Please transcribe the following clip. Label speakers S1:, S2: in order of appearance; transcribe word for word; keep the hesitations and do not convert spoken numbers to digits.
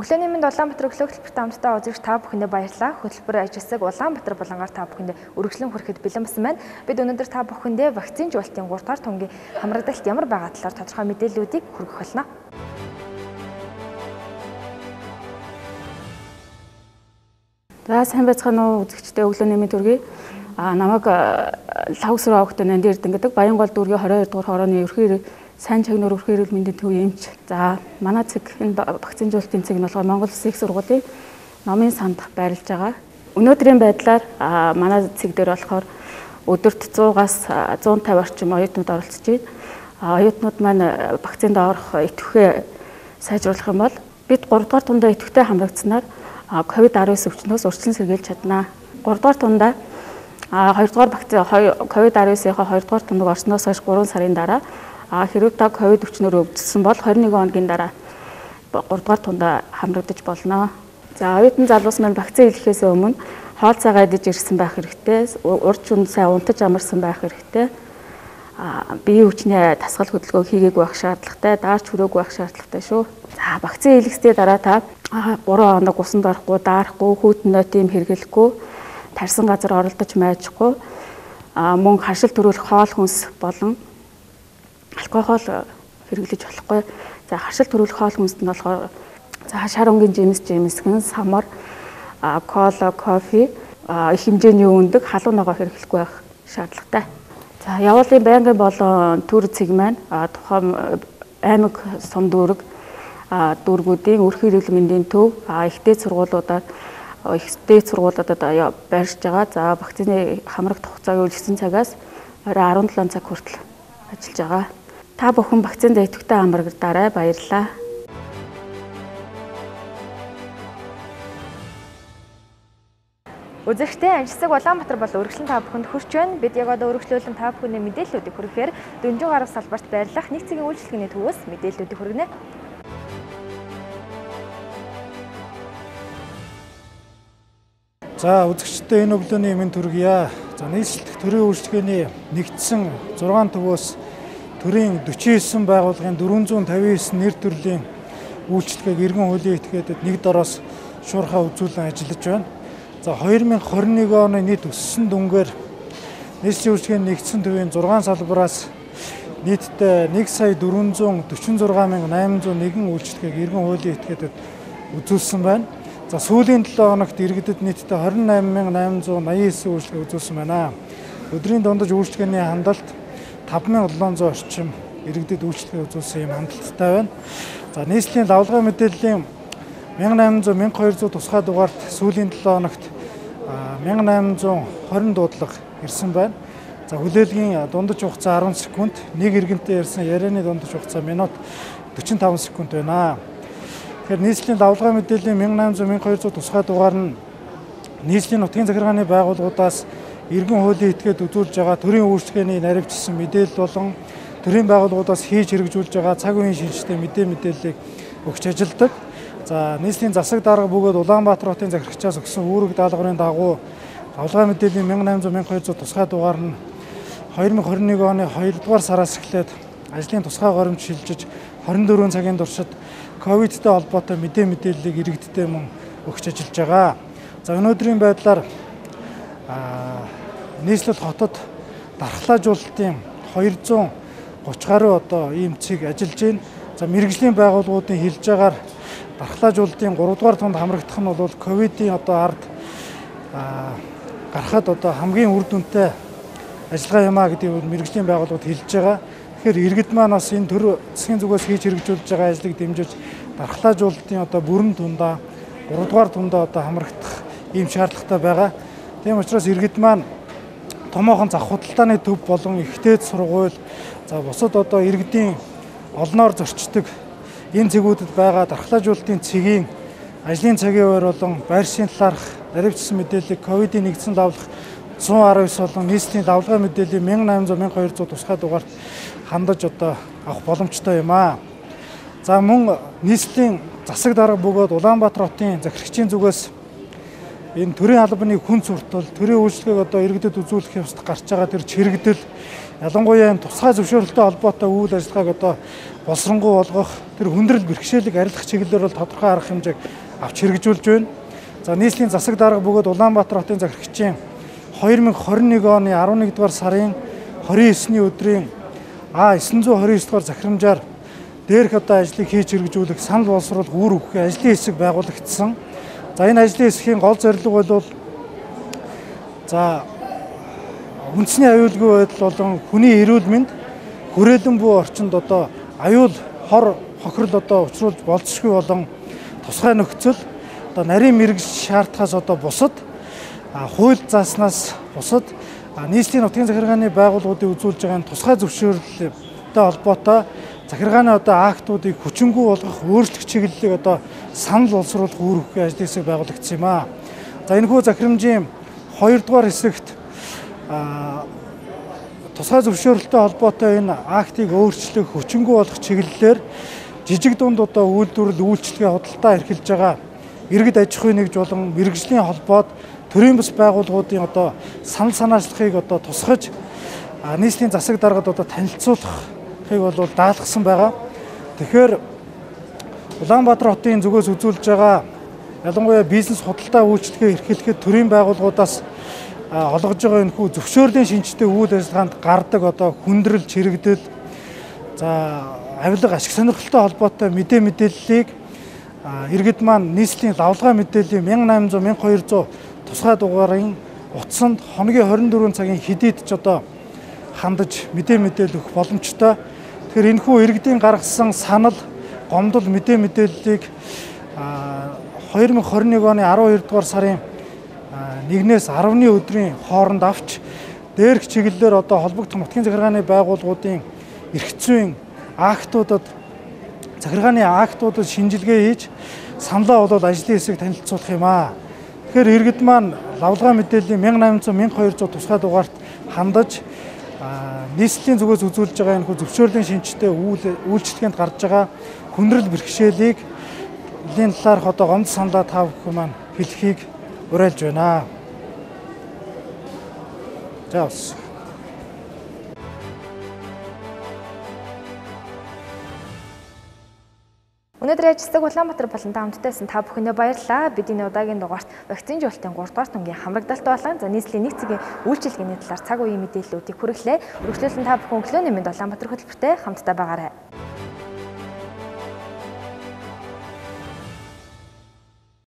S1: Өглөөний мэнд Улаанбаатар өглөө хөтөлбөрт хамтдаа үзэгч та бүхэндээ баярлалаа. Хөтөлбөр ажигласаг Улаанбаатар булангаар та бүхэндээ үргэлжлэн хүрэхэд бэлэн басан байна. Бид өнөөдөр та бүхэндээ вакцин жуулалтын гурав дахь тунгийн хамрагдалт ямар байгаа талаар тодорхой мэдээллүүдийг хүргэх болно.
S2: За сайн байцгаана уу үзэгчдээ өглөөний мэнд хүргэе. А намайг лавсруу огт нанд эрдэн гэдэг Баянгол дүүргийн двадцать дугаар хорооны ерхий сайн чагнаар өрх эрүүл мэндийн төв эмч. За манай цэг энэ вакцин жуулалтын цэг нь болохоор Монгол Улсын их сургуулийн номын санд байрлаж байгаа. Өнөөдрийн байдлаар манай цэг дээр болохоор өдөрт цуугаас зуун тавь орчим оюутнууд оролцож байна. Оюутнууд маань вакцинд орох идэвхтэй сайжруулах юм бол бид гурав дахь тундаа идэвхтэй хамрагдсанаар ковид десятдесет өвчнөөс урьдчилан сэргийлж чаднаа. гурав дахь тундаа хоёр дахь вакцин ковид десятдесет-ийн хоёр дахь тундаг орсноос хойш гурван сарын дараа А хэрвээ та ковид өвчнөөр өвдсөн бол двадцать и один хоногийн дараа гурав дахь тундаа хамрагдаж болно. За оюутан залуус маань вакцин хэлэхээс өмнө хоол цагаа идэж ирсэн байх хэрэгтэй. Урд шөнө сайн унтаж амарсан байх хэрэгтэй. А биеийн хүчний дасгал хөдөлгөөн хийгээгүй байх шаардлагатай, даарч хүрээгүй байх шаардлагатай шүү. За вакцин хэлэхсдээ дараа та гурван хоног усанд орохгүй, даарахгүй, хүйтэн нойтын хэрэглэхгүй, тарьсан газар оролдож майжхгүй, а мөн харшил төрүүлэх хоол хүнс болон алкогол хэрэглэж болохгүй. За харшил төрүүлэх хоол хүнсэнд болохоор за шар өнгийн жимс жимсгэн, самар, кола, кофе их хэмжээний өндөг халуун ногоо хэрэглэхгүй байх шаардлагатай. За явуулын байнгын болон төр цэг маань тухайн аймаг сум дүүрэг дүүргүүдийн өрх эрүүл мэндийн төв ихтэй сургуулиудаар ихтэй сургуулиудад байршиж байгаа. За вакцины хамрагдах хугацааг үлдсэн цагаас орой17 цаг хүртэл ажиллаж байгаа. Та бүхэн вакцинд идэвхтэй хамрагдаарай. Баярлалаа.
S1: Үзэгчдээ анжисаг Улаанбаатар бол үргэлжлэн та бүхэнд хүрч байна. Бид яг одоо үргэлжлүүлэн та бүхний мэдээллүүдийг хүргэхээр Дөнжин гарав салбарт байрлах нэг цэгийн үйлчлэгээний төвөөс мэдээллүүдийг хүргэнэ.
S3: За үзэгчдээ энэ өглөөний мэнд хүргье. За нийслэлдэх төрийн үйлчлэгээний нэгдсэн зургаан төвөөс төрийн forty nine байгууллагын four hundred fifty nine нэр төрлийн үйлчлэгээг иргэн хуулийн этгээдэд нэг дороос шуурхаа үзүүлэн ажиллаж байна. За twenty twenty-one оны нийт өссөн дүнгээр нийслэлийн үйлчлэгээний нэгдсэн төвийн зургаан салбараас нийтдээ one сая four hundred forty-six мянган eight hundred one үйлчлэгээг иргэн хуулийн этгээдэд үзүүлсэн байна. За сүүлийн seven хоногт иргэдэд нийтдээ twenty-eight мянган eight hundred ninety-nine үйлчлэг үзүүлсэн байна. Өдрийн дундаж үйлчлэгээний хандлт five thousand seven hundred орчим иргэдэд үйлчлэгээ үзүүлсэн юм хандлттай байна. За нийслэлийн лавлгай мэдээллийн eighteen hundred twelve hundred тусгай дугаарт сүүлийн seven хоногт eighteen twenty дуудлага ирсэн байна. За хүлээлгийн дундаж хугацаа ten секунд, нэг иргэнтэй ярьсан ярианы дундаж хугацаа минут forty-five секунд байна. Тэгэхээр нийслэлийн лавлгай мэдээллийн eighteen hundred twelve hundred тусгай дугаар нь нийслэлийн нутгийн захиргааны байгууллагуудаас иргэн хуулийн этгээд үзүүлж байгаа төрийн үйлчлэгээний наривчилсан мэдээлэл болон төрийн байгууллагуудаас хийж хэрэгжүүлж байгаа цаг үеийн шинжтэй мэдээ мэдээллийг өгч ажилладаг. За нийслэлийн засаг дарга бөгөөд Улаанбаатар хотын захирагчаас өгсөн үүрэг даалгаврын дагуу лавлгай мэдээллийн eighteen hundred twelve hundred тусгай дугаар нь twenty twenty-one оны two дугаар сараас эхлээд ажлын тусгай горимж шилжиж twenty-four цагийн туршид ковидтэй холбоотой мэдээ мэдээллийг иргэдтэй мөн өгч ажиллаж байгаа. За өнөөдрийн байдлаар нийслэл хотод дархлаажуулалтын two hundred thirty гаруй одоо ийм цэг ажиллаж байна. За мэргэжлийн байгууллагуудын хэлж байгаагаар дархлаажуулалтын three дугаар тунд хамрагдах нь бол ковидын одоо ард гарахад одоо хамгийн үр дүнтэй ажиллагаа юм а гэдгийг мэргэжлийн байгууллагууд хэлж байгаа. Тэгэхээр иргэд маань бас энэ төр засгийн зүгээс хийж хэрэгжүүлж байгаа ажлыг дэмжиж дархлаажуулалтын одоо бүрэн тундаа three дугаар тундаа одоо хамрагдах ийм шаардлагатай байгаа. Тийм учраас иргэд маань томоохон зах худалдааны төв болон ихтэй сургууль, за бусад одоо иргэдийн олноор зорчдог энэ цэгүүдэд байгаа дархлаажуулалтын цэгийн ажлын цагийн хуваар болон байршийн талаарх наривчилсан мэдээллийг ковидын нэгдсэн лавлах one nineteen болон нийслэлийн лавлгай мэдээллийн eighteen hundred twelve hundred тусгай дугаарт хандаж одоо авах боломжтой юм аа. За мөн нийслэлийн засаг дарга бөгөөд Улаанбаатар хотын захирагчийн зүгээс энэ төрийн албаны хүн суртал, төрийн үйлчлэгийг одоо иргэдэд үзүүлэх явцад гарч байгаа тэр чирэгдэл, ялангуяа тусгай зөвшөөрөлтөй холбоотой үйл ажиллагааг одоо боловсронгуй болгох, тэр хүндрэл бэрхшээлийг арилгах чиглэлээр бол тодорхой арга хэмжээг авч хэрэгжүүлж байна. За нийслэлийн засаг дарга бөгөөд Улаанбаатар хотын захирагчийн хоёр мың хорин нэг оны арван нэгдүгээр сарын хорин есний өдрийн А девятьсот двадцать девять дугаар захирамжаар дээрх одоо ажлыг хийж хэрэгжүүлэх санал боловсруулах үр хөвгөө ажлын хэсэг байгуулагдсан. За энэ ажлын хэсгийн гол зорилго бол за үндэсний аюулгүй байдал болон хүний эрүүл мэнд хүрээлэн буй орчинд одоо аюул хор хохирол одоо учруулж болзошгүй болон тусгай нөхцөл одоо нарийн мэрэгж шаардахаас одоо бусад хууль зааснаас бусад нийслэлийн нутгийн захиргааны байгууллагуудын үзүүлж байгаа тусгай зөвшөөрлөлтэй холбоотой захиргааны одоо актуудыг хүчингүй болгох өөрчлөх чиглэлийг одоо санал боловсруулах үр хөвгөө ажлын хэсэг байгуулагдсан юм аа. За энэхүү захирамжийн хоёрдугаар хэсэгт тусгай зөвшөөрөлтөй холбоотой энэ актыг өөрчлөх хүчингүй болгох чиглэлээр жижиг дунд одоо үйлдвэрлэл үйлчлэгээ худалдаа эрхэлж байгаа иргэд аж ахуйн нэгж болон мэрэгжлийн холбоод төрийн бас байгууллагуудын одоо санал санаачлахыг одоо тусгаж нийслэлийн засаг даргад одоо танилцуулахыг бол даалгасан байгаа. Тэгэхээр Улаанбаатар хотын зүгээс үзүүлж байгаа ялангуяа бизнес худалдаа үйлчлэгээ эрхлэхэд төрийн байгууллагуудаас олгож байгаа энэ хүү зөвшөөрлийн шинжтэй үйл ажиллагаанд гардаг одоо хүндрэл, чирэгдэл, за авилга, ашиг сонирхолтой холбоотой мэдээ мэдээллийг иргэд маань нийслэлийн лавлгаа мэдээллийн мянга найман зуун мянга хоёр зуун тусгай дугаарын утсанд хоногийн хорин дөрвөн цагийн хэдийд ч одоо хандаж мэдээ мэдээлэл өгөх боломжтой. Тэгэхээр энэхүү иргэдийн гаргасан санал, гомдол, мэдээ мэдээллийг хоёр мың хорин нэг оны арван хоёр дугаар сарын нэгнээс арваны өдрийн хооронд авч дээрх чиглэлээр одоо холбогдох нутгийн захиргааны байгууллагуудын эрх зүйн актуудад захиргааны актуудад шинжилгээ хийж саналаа бол ажлын хэсэг танилцуулах юм аа. Тэгэхээр иргэд маань лавлгаа мэдээллийн мянга найман зуун мянга хоёр зуун тусгай дугаарт хандаж нийслэлийн зүгээс үзүүлж байгаа энэ зөвшөөрлийн шинжтэй үйлчлэгээнд гарч байгаа хүндрэл бэрхшээлийг эдийн талаарх одоо гомд саналаа та бүхэн маань хэлхийг уриалж байна. За бас
S1: Өнөөдөр ажилладаг Улаанбаатар болон таамттайсан та бүхэндээ баярлалаа. Бидний удаагийн дугаарт вакцины жуултын гурав дахь тунгийн хамрагдалт болон за нийслэлийн нэг цагийн үйлчилгээний талаар цаг үеийн мэдээллүүдийг хүргэлээ. Өргөжлүүлэн та бүхэн өглөөний мэнд Улаанбаатар хөтөлбөртэй хамтдаа байгаарай.